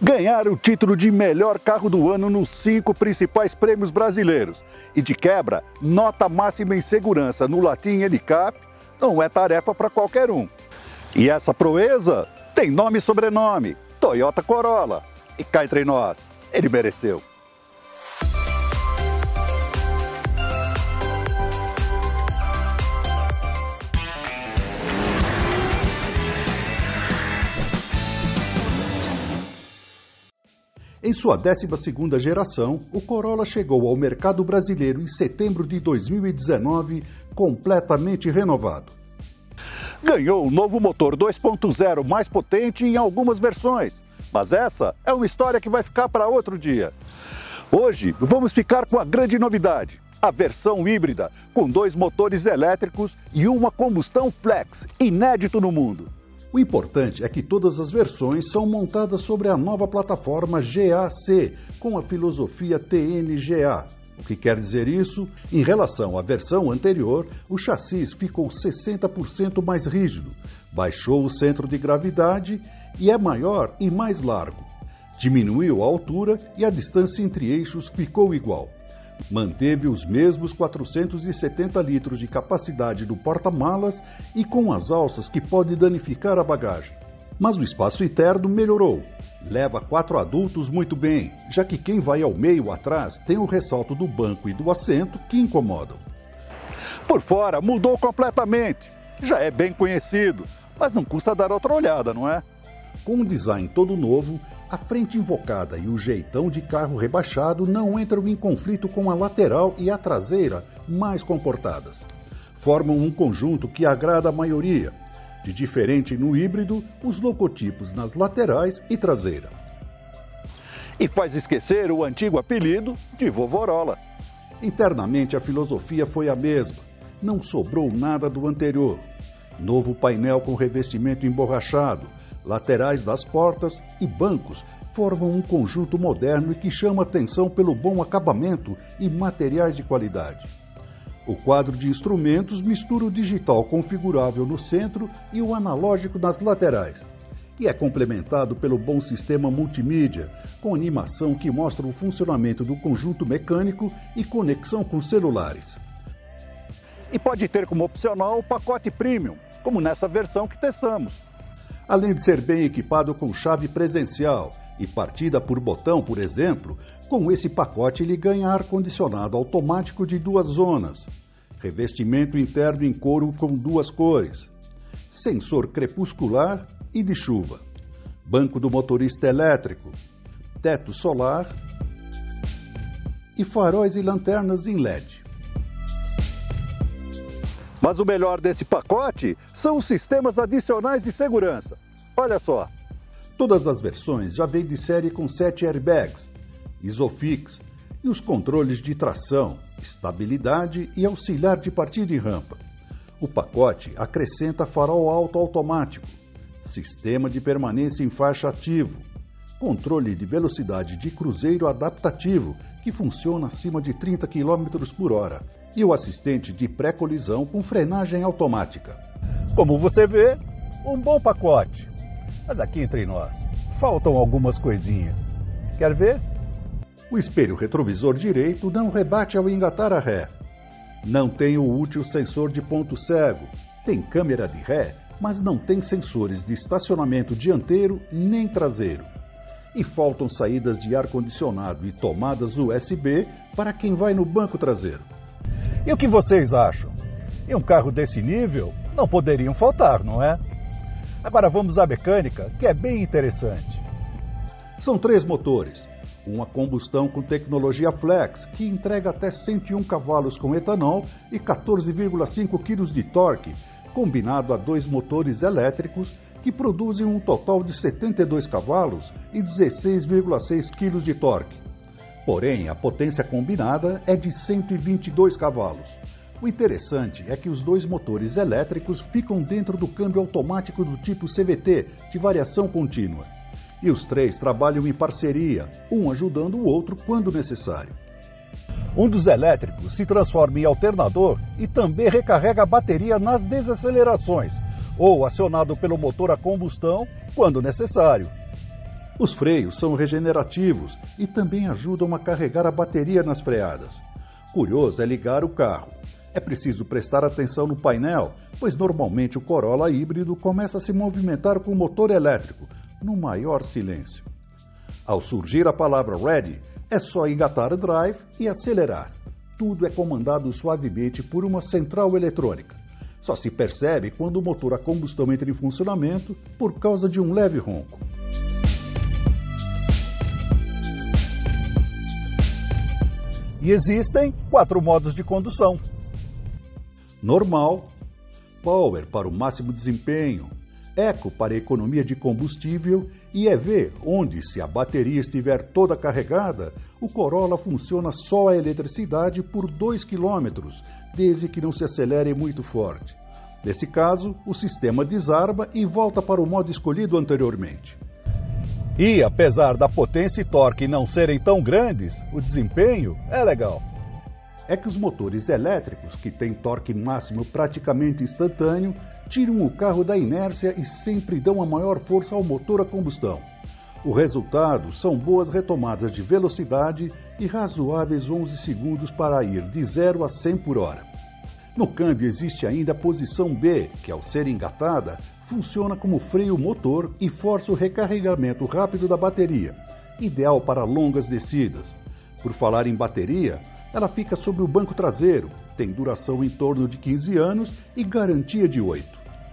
Ganhar o título de melhor carro do ano nos 5 principais prêmios brasileiros e, de quebra, nota máxima em segurança no Latin NCAP não é tarefa para qualquer um. E essa proeza tem nome e sobrenome: Toyota Corolla. E cá entre nós, ele mereceu. Em sua 12ª geração, o Corolla chegou ao mercado brasileiro em setembro de 2019, completamente renovado. Ganhou um novo motor 2.0 mais potente em algumas versões, mas essa é uma história que vai ficar para outro dia. Hoje vamos ficar com a grande novidade, a versão híbrida, com 2 motores elétricos e uma combustão flex, inédito no mundo. O importante é que todas as versões são montadas sobre a nova plataforma GAC, com a filosofia TNGA. O que quer dizer isso? Em relação à versão anterior, o chassi ficou 60% mais rígido, baixou o centro de gravidade e é maior e mais largo. Diminuiu a altura e a distância entre eixos ficou igual. Manteve os mesmos 470 litros de capacidade do porta-malas e com as alças que pode danificar a bagagem. Mas o espaço interno melhorou. Leva 4 adultos muito bem, já que quem vai ao meio atrás tem o ressalto do banco e do assento que incomodam. Por fora mudou completamente. Já é bem conhecido, mas não custa dar outra olhada, não é? Com um design todo novo, a frente invocada e o jeitão de carro rebaixado não entram em conflito com a lateral e a traseira mais comportadas. Formam um conjunto que agrada a maioria. De diferente no híbrido, os logotipos nas laterais e traseira. E faz esquecer o antigo apelido de Vovorola. Internamente a filosofia foi a mesma. Não sobrou nada do anterior. Novo painel com revestimento emborrachado, laterais das portas e bancos formam um conjunto moderno e que chama atenção pelo bom acabamento e materiais de qualidade. O quadro de instrumentos mistura o digital configurável no centro e o analógico nas laterais, e é complementado pelo bom sistema multimídia, com animação que mostra o funcionamento do conjunto mecânico e conexão com celulares. E pode ter como opcional o pacote Premium, como nessa versão que testamos. Além de ser bem equipado com chave presencial e partida por botão, por exemplo, com esse pacote ele ganha ar-condicionado automático de 2 zonas, revestimento interno em couro com 2 cores, sensor crepuscular e de chuva, banco do motorista elétrico, teto solar e faróis e lanternas em LED. Mas o melhor desse pacote são os sistemas adicionais de segurança. Olha só, todas as versões já vêm de série com 7 airbags, Isofix e os controles de tração, estabilidade e auxiliar de partida e rampa. O pacote acrescenta farol alto automático, sistema de permanência em faixa ativo, controle de velocidade de cruzeiro adaptativo, que funciona acima de 30 km por hora, e o assistente de pré-colisão com frenagem automática. Como você vê, um bom pacote. Mas aqui entre nós, faltam algumas coisinhas. Quer ver? O espelho retrovisor direito não rebate ao engatar a ré. Não tem o útil sensor de ponto cego. Tem câmera de ré, mas não tem sensores de estacionamento dianteiro nem traseiro. E faltam saídas de ar-condicionado e tomadas USB para quem vai no banco traseiro. E o que vocês acham? Em um carro desse nível, não poderiam faltar, não é? Agora vamos à mecânica, que é bem interessante. São 3 motores. Uma combustão com tecnologia flex, que entrega até 101 cavalos com etanol e 14,5 kg de torque, combinado a 2 motores elétricos que produzem um total de 72 cavalos e 16,6 kg de torque. Porém, a potência combinada é de 122 cavalos. O interessante é que os 2 motores elétricos ficam dentro do câmbio automático do tipo CVT, de variação contínua. E os 3 trabalham em parceria, um ajudando o outro quando necessário. Um dos elétricos se transforma em alternador e também recarrega a bateria nas desacelerações, ou acionado pelo motor a combustão quando necessário. Os freios são regenerativos e também ajudam a carregar a bateria nas freadas. Curioso é ligar o carro. É preciso prestar atenção no painel, pois normalmente o Corolla híbrido começa a se movimentar com o motor elétrico, no maior silêncio. Ao surgir a palavra Ready, é só engatar o drive e acelerar. Tudo é comandado suavemente por uma central eletrônica. Só se percebe quando o motor a combustão entra em funcionamento por causa de um leve ronco. E existem 4 modos de condução. Normal, Power para o máximo desempenho, Eco para a economia de combustível e EV, onde, se a bateria estiver toda carregada, o Corolla funciona só a eletricidade por 2 km, desde que não se acelere muito forte. Nesse caso, o sistema desarma e volta para o modo escolhido anteriormente. E, apesar da potência e torque não serem tão grandes, o desempenho é legal. É que os motores elétricos, que têm torque máximo praticamente instantâneo, tiram o carro da inércia e sempre dão a maior força ao motor a combustão. O resultado são boas retomadas de velocidade e razoáveis 11 segundos para ir de 0 a 100 por hora. No câmbio existe ainda a posição B, que ao ser engatada, funciona como freio motor e força o recarregamento rápido da bateria, ideal para longas descidas. Por falar em bateria, ela fica sobre o banco traseiro, tem duração em torno de 15 anos e garantia de 8.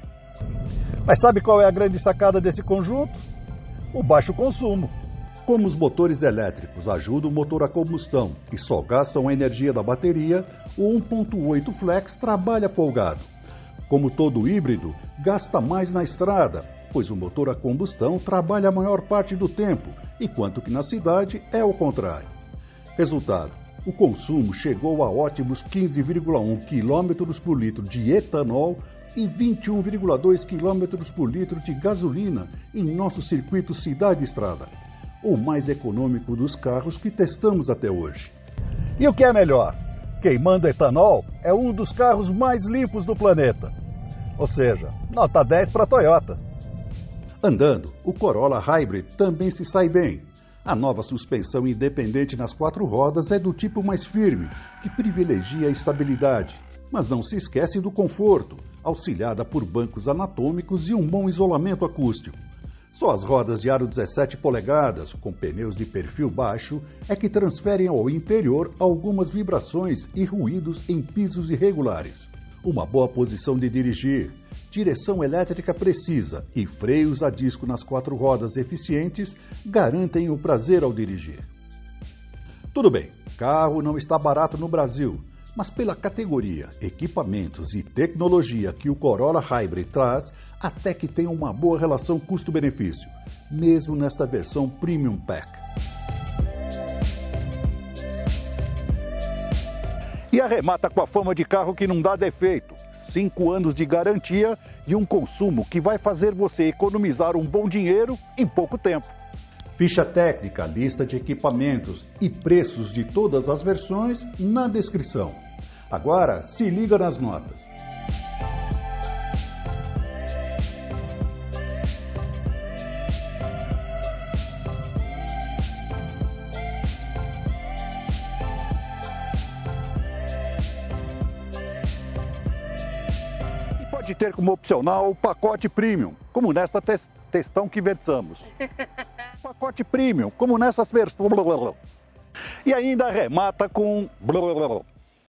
Mas sabe qual é a grande sacada desse conjunto? O baixo consumo. Como os motores elétricos ajudam o motor a combustão e só gastam a energia da bateria, o 1.8 Flex trabalha folgado. Como todo híbrido, gasta mais na estrada, pois o motor a combustão trabalha a maior parte do tempo, enquanto que na cidade é o contrário. Resultado: o consumo chegou a ótimos 15,1 km por litro de etanol e 21,2 km por litro de gasolina em nosso circuito cidade-estrada, o mais econômico dos carros que testamos até hoje. E o que é melhor? Queimando etanol é um dos carros mais limpos do planeta. Ou seja, nota 10 para a Toyota. Andando, o Corolla Hybrid também se sai bem. A nova suspensão independente nas 4 rodas é do tipo mais firme, que privilegia a estabilidade, mas não se esquece do conforto, auxiliada por bancos anatômicos e um bom isolamento acústico. Só as rodas de aro 17 polegadas, com pneus de perfil baixo, é que transferem ao interior algumas vibrações e ruídos em pisos irregulares. Uma boa posição de dirigir, direção elétrica precisa e freios a disco nas 4 rodas eficientes garantem o prazer ao dirigir. Tudo bem, carro não está barato no Brasil, mas pela categoria, equipamentos e tecnologia que o Corolla Hybrid traz, até que tem uma boa relação custo-benefício, mesmo nesta versão Premium Pack. E arremata com a fama de carro que não dá defeito. 5 anos de garantia e um consumo que vai fazer você economizar um bom dinheiro em pouco tempo. Ficha técnica, lista de equipamentos e preços de todas as versões na descrição. Agora, se liga nas notas. Pode ter como opcional o pacote Premium, como nesta testão que versamos. Pacote Premium, como nessas versões. E ainda arremata com